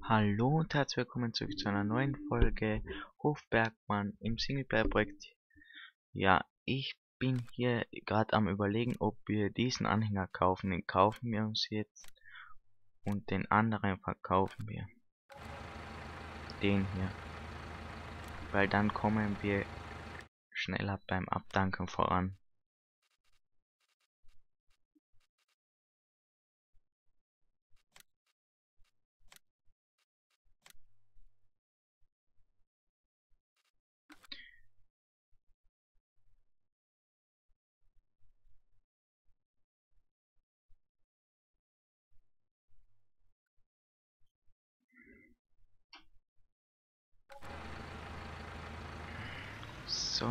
Hallo und herzlich willkommen zurück zu einer neuen Folge Hofbergmann im Singleplayer-Projekt. Ja, ich bin hier gerade am Überlegen, ob wir diesen Anhänger kaufen. Den kaufen wir uns jetzt und den anderen verkaufen wir. Den hier. Weil dann kommen wir schneller beim Abdanken voran. So.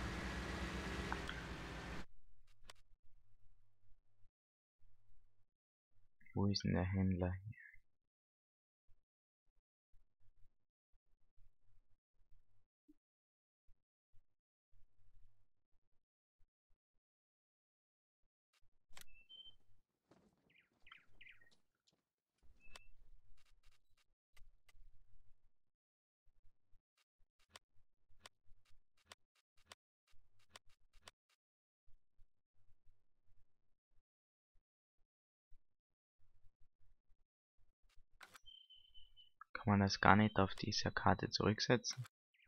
Wo ist denn der Händler hier? Kann man das gar nicht auf dieser Karte zurücksetzen?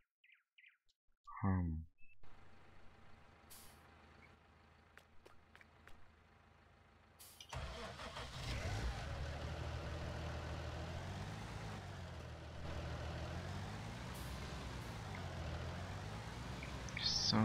So.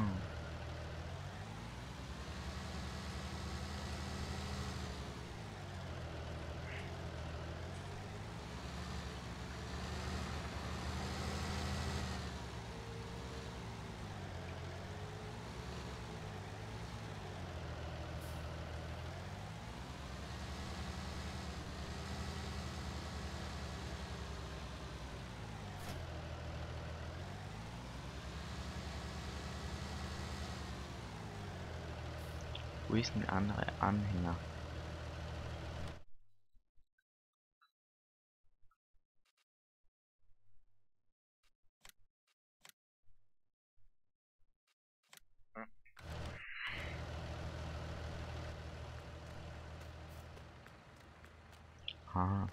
Wo ist denn der andere Anhänger? Ah.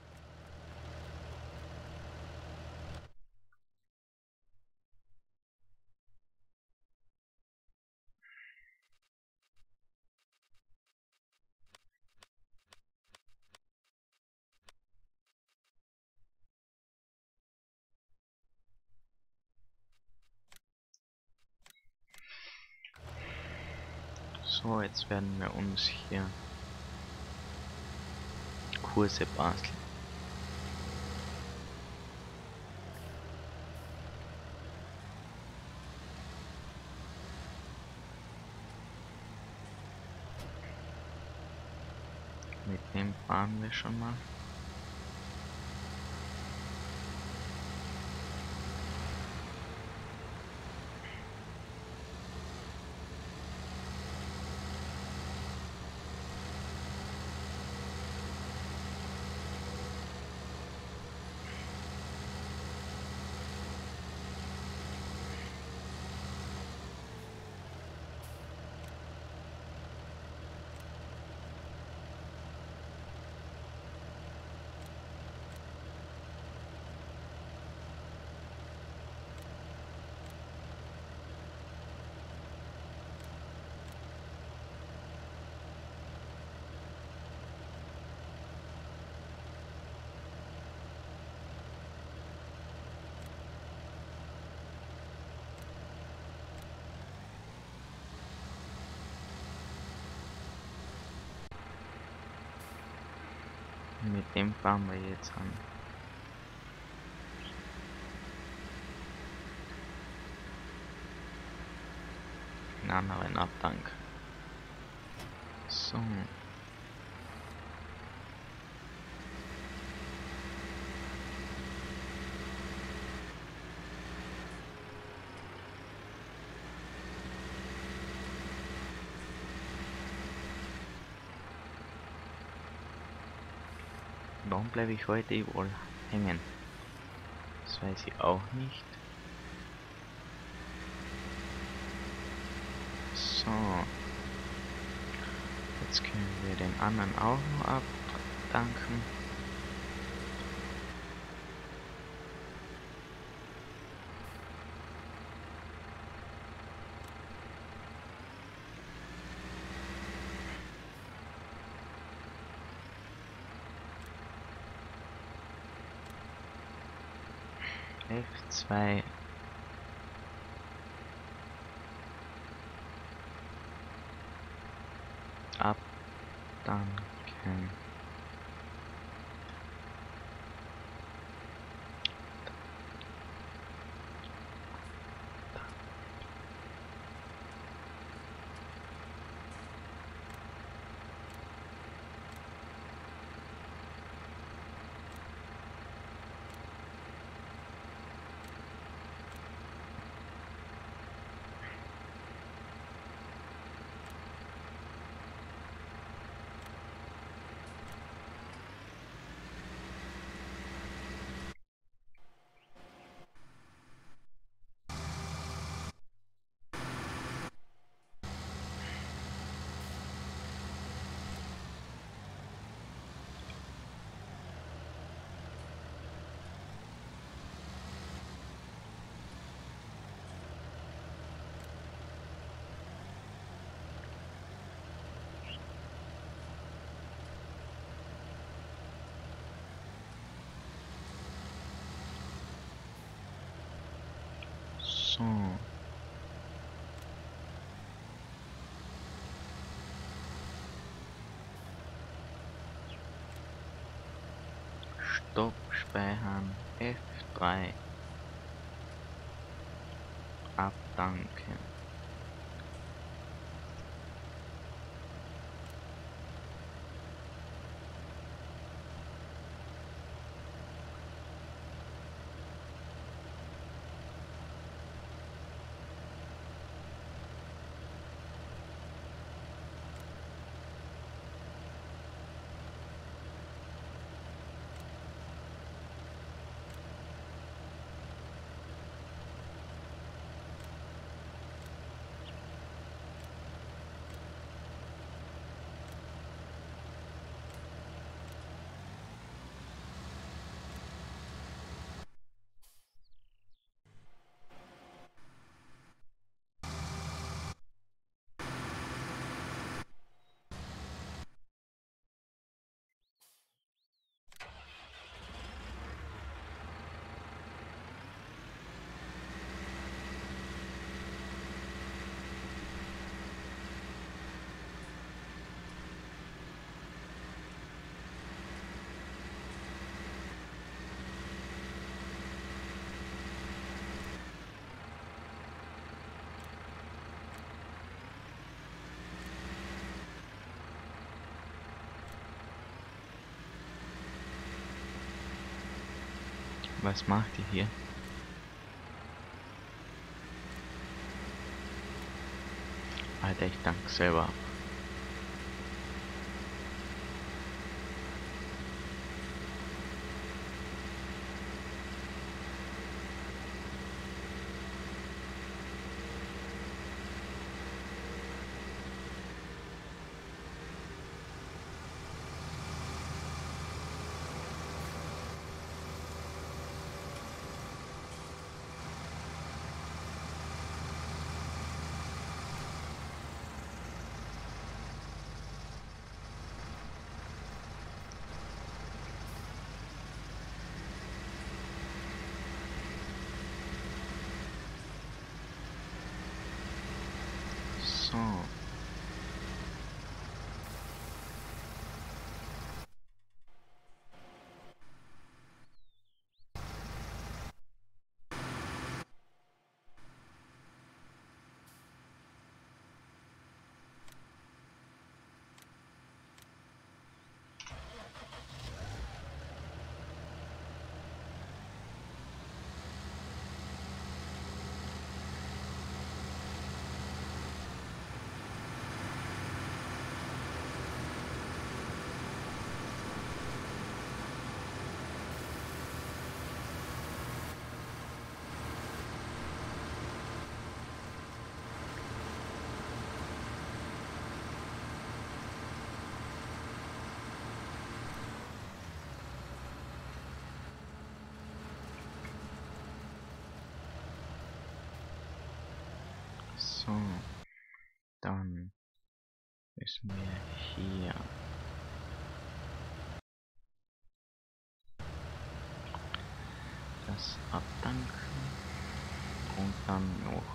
So, jetzt werden wir uns hier Kurse basteln. Mit dem fahren wir schon mal. Mit dem fahren wir jetzt an. Den anderen Abdank. So. Warum bleibe ich heute überall hängen? Das weiß ich auch nicht. So. Jetzt können wir den anderen auch noch abdanken. F2 abdanken. So. Stopp, speichern, F3, abdanken. Was macht ihr hier? Alter, ich danke selber. So, dann müssen wir hier das abdanken und dann noch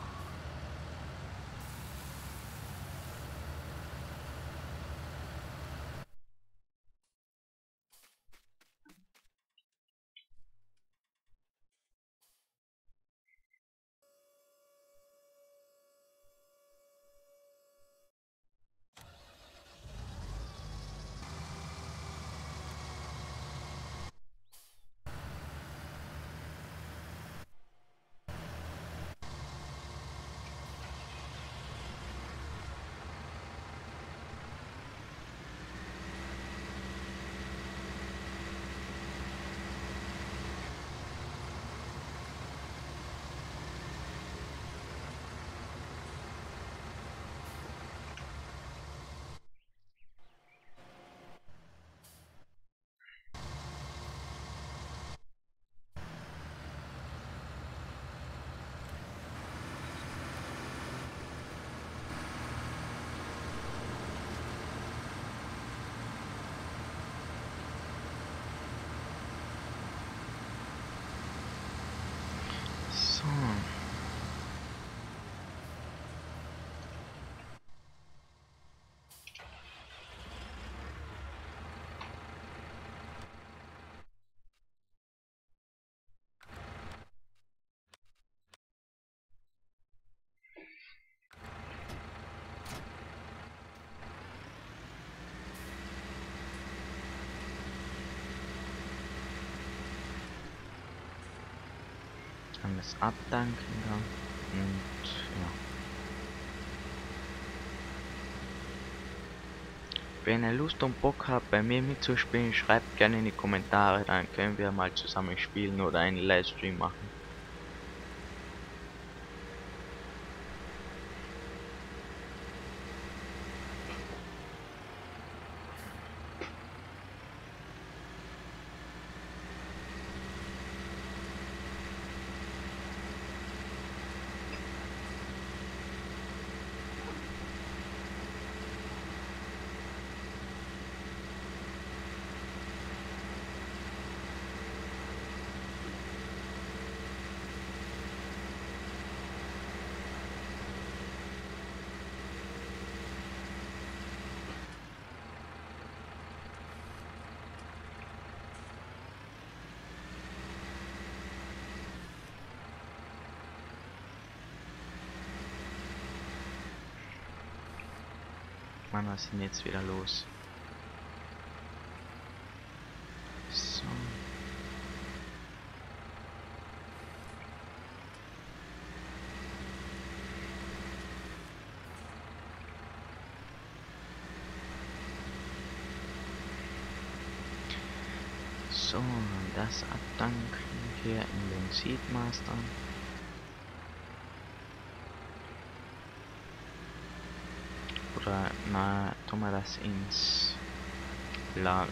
so. Dann das abdanken dann und ja. Wenn ihr Lust und Bock habt, bei mir mitzuspielen, schreibt gerne in die Kommentare, dann können wir mal zusammen spielen oder einen Livestream machen. Mann, was ist denn jetzt wieder los? So. So, das abdanken hier in den Seedmaster. Oder na, tun wir das ins Lager.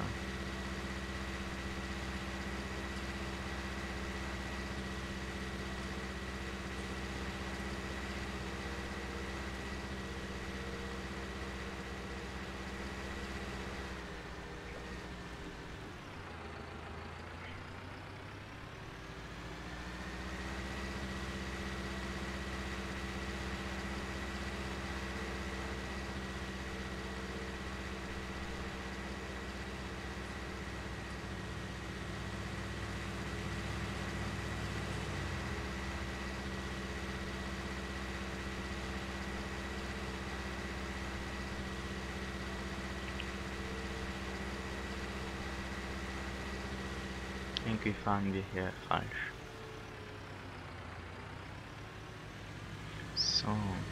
Irgendwie fahren wir hier falsch. So.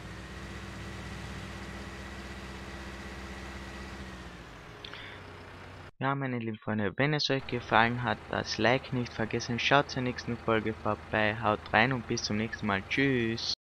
Ja, meine lieben Freunde, wenn es euch gefallen hat, das Like nicht vergessen. Schaut zur nächsten Folge vorbei. Haut rein und bis zum nächsten Mal. Tschüss.